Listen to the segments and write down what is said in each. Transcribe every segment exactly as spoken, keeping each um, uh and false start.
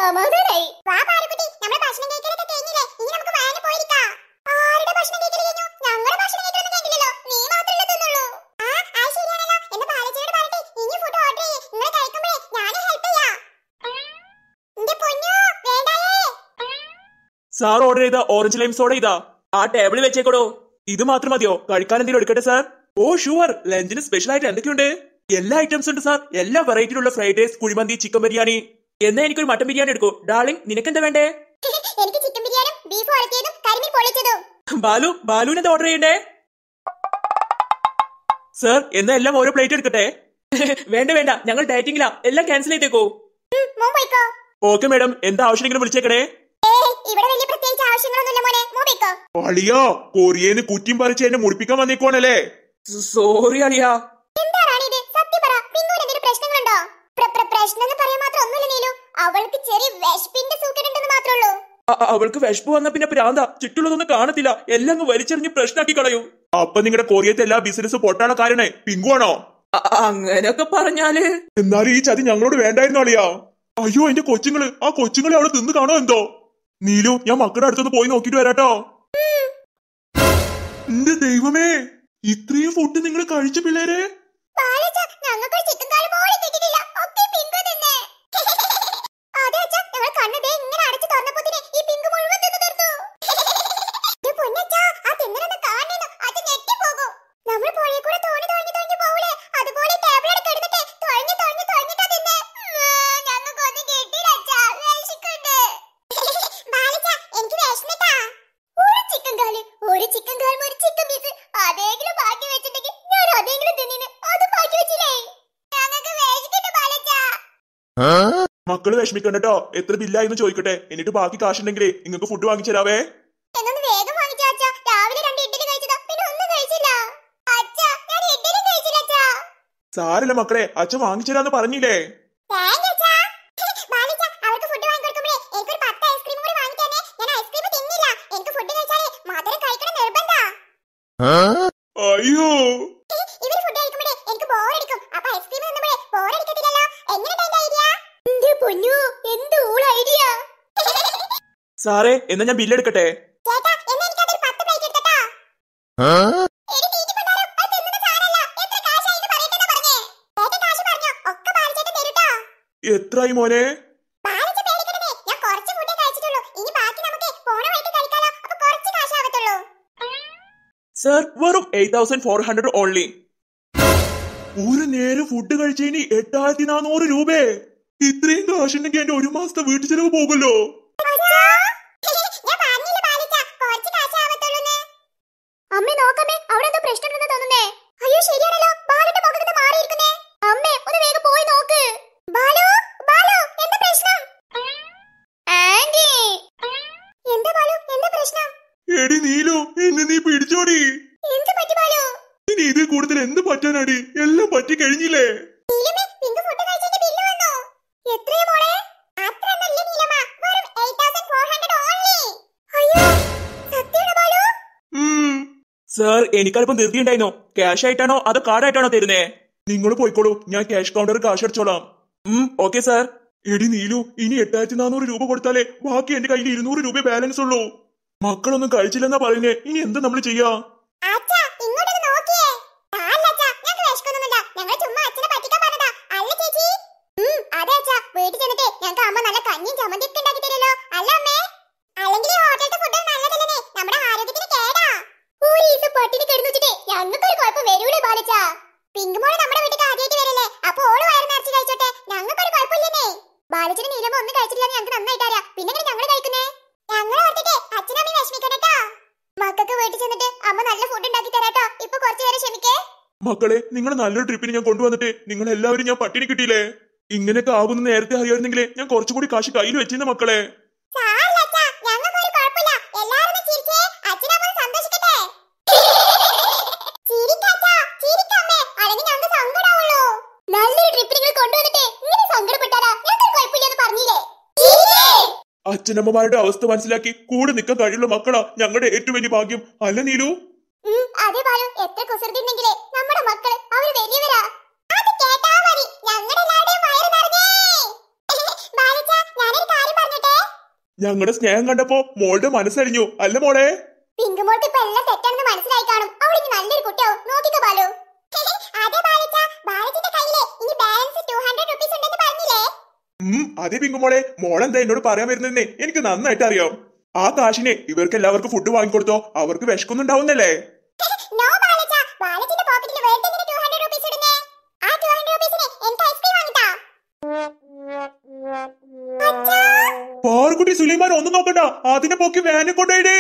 സമാധാനായി. വാ പാറുകുട്ടി, നമ്മുടെ ഭക്ഷണം കഴിക്കലൊക്കെ കഴിഞ്ഞില്ലേ? ഇനി നമുക്ക് വാന് പോയിരിക്കാം. ആരുടെ ഭക്ഷണം കഴിക്കൽ കഴിഞ്ഞു? ഞങ്ങളുടെ ഭക്ഷണം കഴിക്കലൊന്നും കഴിഞ്ഞില്ലല്ലോ. നീ മാത്രമല്ലേ തിന്നുള്ളൂ. ആ ആ ശരിയാണല്ലോ. എന്റെ പാലച്ചയോട് പറയട്ടെ, ഇനി ഫുഡ് ഓർഡർ ചെയ്യ്. നിങ്ങൾ കഴിക്കുമ്പോഴേ ഞാനും ഹെൽപ്പ് ചെയ്യാം. എന്റെ പൊന്നോ വേണ്ടായേ. സാർ ഓർഡർ ചെയ്ത ഓറഞ്ച് ലൈം സോഡ ഇതാ ആ ടേബിളിൽ വെച്ചേക്കോടോ. ഇത് മാത്രം മതിയോ? കഴിക്കാൻ എന്തെങ്കിലും എടുക്കട്ടെ സാർ? Oh sure. ലഞ്ചിന് സ്പെഷ്യൽ ആയിട്ട് എന്തൊക്കെയുണ്ട്? എല്ലാ ഐറ്റംസ് ഉണ്ട് സാർ. എല്ലാ വെറൈറ്റിയിലുള്ള fried rice, kuzhimanthi, chicken biryani. എന്നാ എനിക്കൊരു മട്ടൻ ബിരിയാണി എടുക്കൂ. ഡാർലിംഗ്, നിനക്ക് എന്താ വേണ്ടേ? എനിക്ക് ചിക്കൻ ബിരിയാണിയും ബീഫ് വരട്ടിയതും കരിമീൻ പൊള്ളിച്ചതും. ബാലു, ബാലുവിന് എന്താ ഓർഡർ ചെയ്യണ്ടേ? സാർ, എന്നാ എല്ലാം ഓരോ പ്ലേറ്റ് എടുക്കട്ടെ? വേണ്ട വേണ്ട, ഞങ്ങൾ ഡയറ്റിംഗിലാ. എല്ലാം ക്യാൻസൽ ചെയ്തേക്കോ. ഓക്കെ മാഡം, എന്താ ആവശ്യമെങ്കിലും വിളിച്ചേക്കണേ. അളിയാ, കൊറിയന്ന് കുറ്റിയും പറിച്ച് എന്നെ മുടിപ്പിക്കാൻ വന്നേക്കുവാണല്ലേ. സോറി അളിയാ. അവൾക്ക് വിശപ്പ് വന്ന പിന്നെ പ്രാന്ത. ചുറ്റുള്ളതൊന്നും കാണത്തില്ല. എല്ലാം വലിച്ചെറിഞ്ഞ് പ്രശ്നമാക്കി കളയൂ. അപ്പൊ നിങ്ങളുടെ കൊറിയത്തെ എല്ലാ ബിസിനസ് പൊട്ടാണ കാരണേ പിങ്കുവാണോ? അങ്ങനെയൊക്കെ പറഞ്ഞാല് എന്നാലും ഈ ചതി ഞങ്ങളോട് വേണ്ടായിരുന്നു അളിയാ. അയ്യോ എന്റെ കൊച്ചുങ്ങള്, ആ കൊച്ചുങ്ങളെ അവിടെ തിന്ന് കാണോ എന്തോ. നീലു, ഞാൻ മക്കളുടെ അടുത്തൊന്ന് പോയി നോക്കിട്ട് വരാട്ടോ. എന്റെ ദൈവമേ, ഇത്രയും ഫുഡ് നിങ്ങൾ കഴിച്ച പിള്ളേരെ. മക്കള് വിഷമിക്കണ്ടോ. എത്ര ബില്ലായിന്ന് ചോദിക്കട്ടെ, എന്നിട്ട് ബാക്കി കാശുണ്ടെങ്കിലേ നിങ്ങൾക്ക് ഫുഡ് വാങ്ങിച്ചു തരാവേ. സാരല്ല മക്കളെ, അച്ഛൻ വാങ്ങിച്ചു തരാന്ന് പറഞ്ഞില്ലേ. അയ്യോ സാറേ, എന്നാ ഞാൻ ബില്ലെടുക്കട്ടെ? എത്രയായി മോനെ? സർ, വെറും eight thousand four hundred only. ഒരു നേരം ഫുഡ് കഴിച്ചതിന് എട്ടായിരത്തി നാനൂറ് രൂപേ. ഇത്രയും കാശുണ്ടെങ്കിൽ എന്റെ ഒരു മാസത്തെ വീട്ടു ചെലവ് പോകുമല്ലോ. എടി നീലു, എന്നെ നീ പിടിച്ചോടി. ഇനി ഇതിൽ കൂടുതൽ എന്ത് പറ്റാനാടി? എല്ലാം പറ്റി കഴിഞ്ഞില്ലേ. സാർ, എനിക്കല്പം ധൃതിയുണ്ടായിരുന്നോ? ക്യാഷ് ആയിട്ടാണോ അതോ കാർഡായിട്ടാണോ തരുന്നേ? നിങ്ങൾ പോയിക്കോളൂ, ഞാൻ ക്യാഷ് കൗണ്ടർ കാശ് അടിച്ചോളാം. ഉം ഓക്കെ സാർ. എടി നീലു, ഇനി എട്ടായിരത്തി നാനൂറ് രൂപ കൊടുത്താലേ ബാക്കി എന്റെ കയ്യിൽ ഇരുന്നൂറ് രൂപ ബാലൻസ് ഉള്ളൂ. മക്കളൊന്നും കഴിച്ചില്ലെന്നാ പറയുന്നേ. ഇനി എന്താ നമ്മൾ ചെയ്യാ? മക്കളെ, നിങ്ങൾ നല്ലൊരു ട്രിപ്പിന് ഞാൻ കൊണ്ടുവന്നിട്ട് നിങ്ങൾ എല്ലാവരും ഞാൻ പട്ടിണി കിട്ടിയില്ലേ. ഇങ്ങനെയൊക്കെ ആകുന്ന നേരത്തെ അറിയായിരുന്നെങ്കിലേ ഞാൻ കുറച്ചുകൂടി കാശ് കയ്യിൽ വെച്ചിരുന്ന മക്കളെ. അച്ഛനമ്മമാരുടെ അവസ്ഥ മനസ്സിലാക്കി കൂടെ നിൽക്കാൻ കഴിയുള്ള മക്കളാ ഞങ്ങളുടെ ഏറ്റവും വലിയ ഭാഗ്യം. അല്ല നീലു? അതെ ബാലു, എത്ര കുസൃതിണ്ടെങ്കിലേ നമ്മുടെ മക്കള് അവര് വലിയവരാ. അത് കേട്ടാ മതി, ഞങ്ങളുടെ എല്ലാവരുടെയും വയറ് നിറഞ്ഞേ. ബാലുച്ചാ, ഞാനൊരു കാര്യം ഞങ്ങളുടെ സ്നേഹം കണ്ടപ്പോ മോളുടെ മനസ്സറിഞ്ഞു അല്ല മോളെ? പിങ്ക് മോൾക്ക് ഇപ്പൊ എല്ലാം തെറ്റാണെന്ന് മനസ്സിലായി കാണും. അവൾ ഇനി നല്ലൊരു കുട്ടിയാവും. നോക്കിക്കോ ബാലു. അതെ ബാലച്ച, ബാലത്തിന്റെ കയ്യിലെ ഇനി ബാലൻസ് ടു ഹൺഡ്രഡ് റുപ്പീസ് ഉണ്ടെന്ന് പറഞ്ഞില്ലേ? ഉം അതെ പിങ്കു മോളെ, മോളെന്താ എന്നോട് പറയാൻ വരുന്നതെന്നേ എനിക്ക് നന്നായിട്ട് അറിയാം. ആ കാശിനെ ഇവർക്ക് എല്ലാവർക്കും ഫുഡ് വാങ്ങിക്കൊടുത്തോ, അവർക്ക് വിശക്കുന്നുണ്ടാവുന്നല്ലേ? നോ ബാലച്ച, ബാലത്തിന്റെ പോക്കറ്റിൽ വെറുതെ എന്തിനാ ടു ഹൺഡ്രഡ് റുപ്പീസ് ഇടുന്നേ? ആ ടു ഹൺഡ്രഡ് റുപ്പീസിന് എനിക്ക് ഐസ്ക്രീം വാങ്ങിത്താ. പാറുകുട്ടി സുലൈമാൻ ഒന്നും നോക്കണ്ട, അതിനെ പൊക്കി വാനെ കൊണ്ടേട്.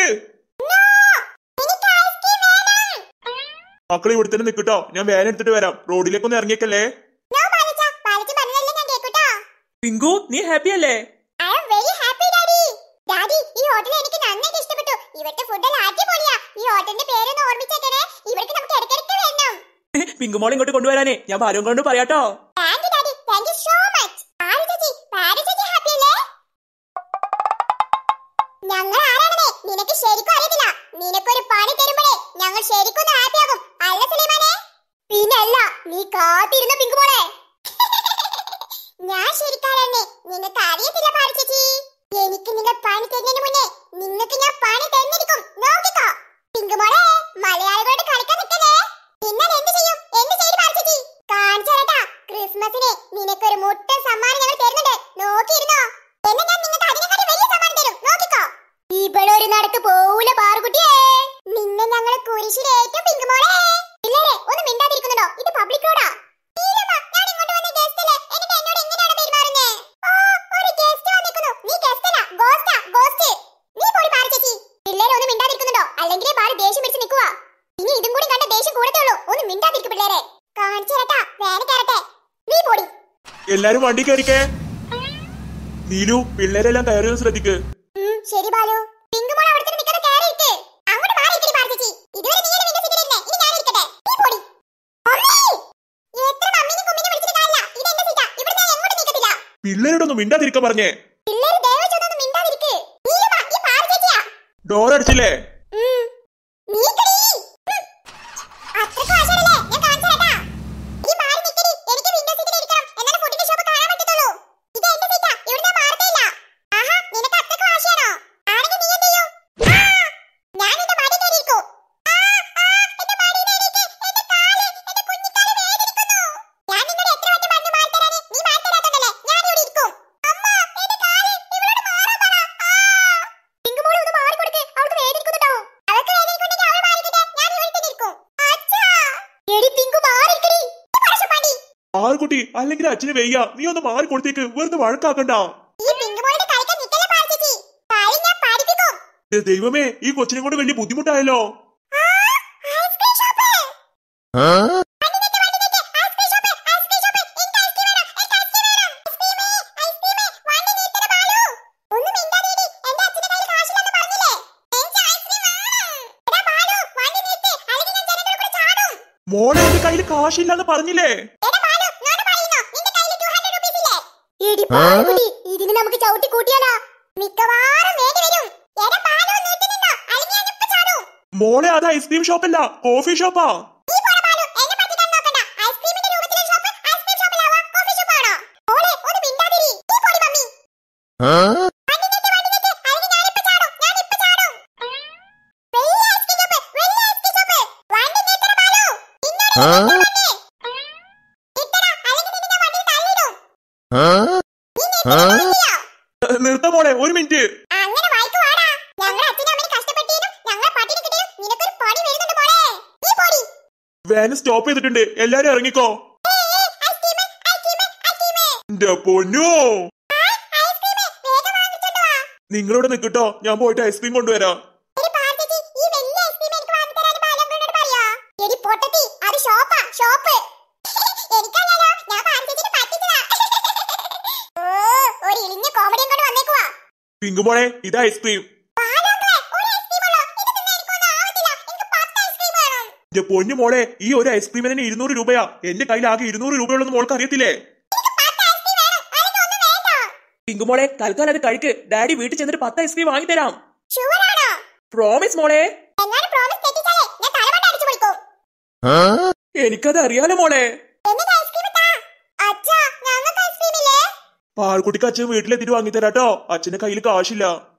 മക്കളെ ഇവിടെ തന്നെ നിൽക്കട്ടോ, ഞാൻ വാൻ എടുത്തിട്ട് വരാം. റോഡിലേക്കൊന്ന് ഇറങ്ങിയേക്കല്ലേ? പിങ്കു നീ ഹാപ്പി അല്ലേ? പിങ്കുമോൾ ഇങ്ങോട്ട് കൊണ്ടുവരാനേ ഞാൻ ബാലും കൊണ്ട് പറയാട്ടോ. ഞങ്ങൾ ആരാണെന്നേ നിനക്ക് ശരിക്കും അറിയത്തില്ല. നിനക്കൊരു പണി തരുമ്പോഴേ ഞങ്ങൾ ശരിക്കും ഹാപ്പിയാകും അല്ല സുലൈമാനെ? പിന്നല്ല, നീ കാത്തിരുന്ന പിങ്കുമോളെ. ഞാൻ ശരിക്കാരനെ നിനക്ക് അറിയത്തില്ല പാടിച്ചേച്ചി. എനിക്ക് നിങ്ങൾ പണി തരുന്നതിന് മുന്നേ നിങ്ങൾക്ക് ഞാൻ പണി തന്നിരിക്കും. നോക്കിക്കോ പിങ്കുമോളെ, മലയാളികളോട് കളിക്കാൻ നിൽക്കല്ലേ. എന്നാൽ എന്ത് ചെയ്യും? എന്ത് ചെയ്തു പാടിച്ചേച്ചി? കാണിച്ചേട്ടാ, ക്രിസ്മസിന് നിനക്കൊരു മുട്ടൻ സമ്മാനം ഞങ്ങൾ തരുന്നുണ്ട്. നോക്കിയിരുന്നോ? എന്നെ ഞാൻ നിങ്ങൾക്ക് അതിനെക്കാട്ടി വലിയ സമ്മാനം തരും. നോക്കിക്കോ. ഇവിടെ ഒരു നടക്ക് പോവൂല പാറുകുട്ടിയേ. നിന്നെ ഞങ്ങൾ കുരിശിലേറ്റും പിങ്കുമോളെ. പിള്ളേരെ ഒന്ന് മിണ്ടാതിരിക്കുന്നുണ്ടോ? ഇത് പബ്ലിക് റോഡാ. ഞാൻ ഇങ്ങോട്ട് വന്ന ഗസ്റ്റ് അല്ലേ, എന്നിട്ട് എന്നോട് എങ്ങനെയാണ് പെരുമാറുന്നേ? ഓ, ഒരു ഗസ്റ്റ് വന്നിരിക്കുന്നു. നീ ഗസ്റ്റ് അല്ല, ഗോസ്റ്റാ, ഗോസ്റ്റ്. നീ പോടി പാറുചേച്ചി. പിള്ളേരെ ഒന്ന് മിണ്ടാതിരിക്കുന്നുണ്ടോ? അല്ലെങ്കിൽ പാറു ദേഷ്യം പിടിച്ച് നിൽക്കുക. ഇനി ഇതും കൂടി കണ്ട ദേഷ്യം കൂടത്തേ ഉള്ളൂ. ഒന്ന് മിണ്ടാതിരിക്കും പിള്ളേരെ. കാണിച്ചേട്ടാ, വേന കയറട്ടെ. നീ പോടി. എല്ലാരും വണ്ടി കയറിക്കേ. നീലു പിള്ളേരെല്ലാം കയറുന്നത് ശ്രദ്ധിക്ക്. ശരി ബാലു. പിങ്കുമോൾ അവിടെ തന്നെ നിൽക്കാതെ കയറിയിട്ട് അങ്ങോട്ട് മാറിയിക്കടി പാർച്ചേച്ചി. ഇതുവരെ നീ എന്നെ സീറ്റിൽ ഇരുന്നേ, ഇനി ഞാൻ ഇരിക്കട്ടെ. നീ പോടി. മമ്മി, എത്ര മമ്മിനെ കുമ്മിനെ വിളിച്ചിട്ട് കാര്യമില്ല. ഇത് എന്റെ സീറ്റാ, ഇവിടെ ഞാൻ എങ്ങോട്ട് നീക്കത്തില്ല. പിള്ളേരോടൊന്നും മിണ്ടാതിരിക്കാൻ പറഞ്ഞേ. പിള്ളേര് ദയവ് ചെയ്തൊന്നും മിണ്ടാതിരിക്ക്. നീലുമ, ഈ പാർച്ചേച്ചിയാ. ഡോർ അടിച്ചില്ലേ? നീക്കടി. അത്രക്ക് വാശിയാണല്ലേ? ഞാൻ കാണിച്ചു തരാട്ടാ. ഈ മാറി നിൽക്കടി. എനിക്ക് വിൻഡോ സീറ്റിൽ ഇരിക്കണം, എന്നാലേ ഫുഡിന്റെ ഷോപ്പ് കാണാൻ പറ്റത്തുള്ളൂ. ഇത് എന്റെ സീറ്റാ, ഇവിടെ ഞാൻ മാറത്തേയില്ല. ആഹാ, നിനക്ക് അത്രക്ക് വാശിയാണോ? ആണെങ്കിൽ നീ എന്ത് ചെയ്യും? ഞാൻ നിന്റെ മടി കയറിയിരിക്കും. എന്റെ മടിയിലേക്ക് എന്റെ കാല്, എന്റെ കുഞ്ഞിക്കാല് വേദനിക്കുന്നു. ഞാൻ നിന്നോട് എത്ര വട്ടം പറഞ്ഞു മാറിത്തരാന്? നീ മാറിത്തരാത്തോണ്ടല്ലേ ഞാൻ ഇവിടെ ഇരിക്കും. അമ്മ, എന്റെ കാല് ഇവളോട് മാറാൻ പറ. പിങ്കുമോൾ ഒന്ന് മാറി കൊടുക്ക്, അവൾക്ക് വേദനിക്കുന്നുണ്ടോ? അവൾക്ക് വേദനിക്കുന്നെങ്കിൽ അവൾ മാറിക്കട്ടെ, ഞാൻ ഇവിടെ തന്നെ ഇരിക്കും. അച്ഛാ, എടി പിങ്കു മാറിക്കടി. നീ പറശപ്പാണ്ടി. ആറുകുട്ടി, അല്ലെങ്കിൽ അച്ഛന് വയ്യ, നീ ഒന്ന് മാറി കൊടുത്തേക്ക്, വെറുതെ വഴക്കാക്കണ്ട. ഈ പിങ്കുമോളുടെ കളിക്കാൻ നിക്കല്ലേ പാർച്ചേച്ചി. കളി ഞാൻ പഠിപ്പിക്കും. ദൈവമേ, ഈ കൊച്ചിനെ കൊണ്ട് വലിയ ബുദ്ധിമുട്ടായല്ലോ. Ice cream shop. വണ്ടി നിക്ക്, വണ്ടി നിക്ക്. Ice cream shop, ice cream shop. എനിക്ക് ഐസ്ക്രീം വേണം, എനിക്ക് ഐസ്ക്രീം വേണം. ഐസ്ക്രീമേ, ഐസ്ക്രീമേ. വണ്ടി നിർത്തണ ബാലു. ഒന്ന് മിണ്ടാതിരി. എന്റെ അച്ഛന്റെ കയ്യിൽ കാശില്ലെന്ന് പറഞ്ഞില്ലേ? എനിക്ക് ഐസ്ക്രീം വേണം. എടാ ബാലു, വണ്ടി നിർത്ത്, അല്ലെങ്കിൽ ഞാൻ ജനങ്ങളുടെ കൂടെ ചാടും. മോളെ എന്റെ കയ്യിൽ കാശില്ലാന്ന് പറഞ്ഞില്ലേ? എടാ ബാലു, നോട് പറയുന്നോ? നിന്റെ കയ്യിൽ ടു ഹൺഡ്രഡ് റുപ്പീസ് ഇല്ലേ? എടി പാറുകുട്ടി, ഇതിന് നമുക്ക് ചവിട്ടി കൂട്ടിയാലാ മിക്കവാറും വേണ്ടി വരും. എടാ ബാലു, നിർത്തി നിന്നോ, അല്ലെങ്കിൽ ഞാൻ ഇപ്പോ ചാടും. മോളെ അത് ഐസ്ക്രീം ഷോപ്പല്ല, കോഫി ഷോപ്പാ. നീ പോടാ ബാലു, എന്നെ പറ്റിക്കാൻ നോക്കണ്ട. ഐസ്ക്രീമിന്റെ രൂപത്തിലുള്ള ഷോപ്പ് ഐസ്ക്രീം ഷോപ്പിലാവാ, കോഫി ഷോപ്പാണോ? മോളെ ഒന്ന് മിണ്ടാതിരി. നീ പോടി മമ്മി. വണ്ടി നിർത്ത്, വണ്ടി നിർത്ത്, അല്ലെങ്കിൽ ഞാൻ ഇപ്പോ ചാടും, ഞാൻ ഇപ്പോ ചാടും. വലിയ ഐസ്ക്രീം ഷോപ്പ്, വലിയ ഐസ്ക്രീം ഷോപ്പ്. വണ്ടി നിർത്തണ ബാലു. നിന്നോട് ഞാൻ നിർത്തണ നിർത്തണ, അല്ലെങ്കിൽ നിന്നെ ഞാൻ വണ്ടിയിൽ തള്ളിയിടും. നീ നിർത്തണ. നിർത്ത മോളെ, ഒരു മിനിറ്റ്. അങ്ങനെ വായിക്കുവാടാ. ഞങ്ങളുടെ അച്ഛനും അമ്മയും കഷ്ടപ്പെട്ടേനും ഞങ്ങളെ പട്ടിണി കിട്ടിയും നിനക്കൊരു പണി വരുന്നുണ്ട് മോളെ. നീ പോടി. വാൻ സ്റ്റോപ്പ് ചെയ്തിട്ടുണ്ട്, എല്ലാരും ഇറങ്ങിക്കോ. എന്റെ പൊന്നോ, നിങ്ങളോട് നിക്കട്ടോ, ഞാൻ പോയിട്ട് ഐസ്ക്രീം കൊണ്ടുവരാം. പിങ്കുമോളെ, ഇത് ഐസ്ക്രീം. എന്റെ പൊന്നു മോളെ, ഈ ഒരു ഐസ്ക്രീമിന് തന്നെ ഇരുന്നൂറ് രൂപയാ. എന്റെ കയ്യിൽ ആകെ ഇരുന്നൂറ് രൂപയുള്ളെന്ന് മോൾക്ക് അറിയത്തില്ലേ? പിങ്കുമോളെ, തൽക്കാലം അത് കഴിക്ക്. ഡാഡി വീട്ടിൽ ചെന്നിട്ട് പത്ത് ഐസ്ക്രീം വാങ്ങിത്തരാം. പ്രോമിസ് മോളെ. എനിക്കത് അറിയാലോ മോളെ. പാൽക്കുട്ടിക്ക് അച്ഛൻ വീട്ടിലെത്തിയിട്ട് വാങ്ങിത്തരാട്ടോ, അച്ഛന്റെ കയ്യിൽ കാശില്ല.